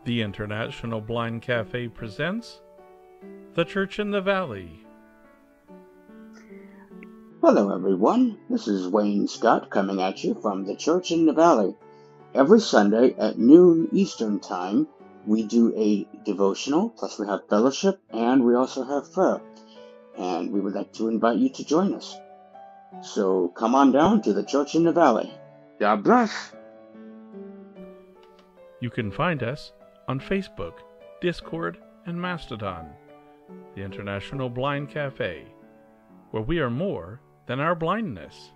The International Blind Cafe presents The Church in the Valley. Hello everyone, this is Wayne Scott coming at you from the Church in the Valley. Every Sunday at noon Eastern Time, we do a devotional, plus we have fellowship, and we also have prayer. And we would like to invite you to join us. So come on down to the Church in the Valley. God bless. You can find us on Facebook, Discord, and Mastodon, the International Blind Cafe, where we are more than our blindness.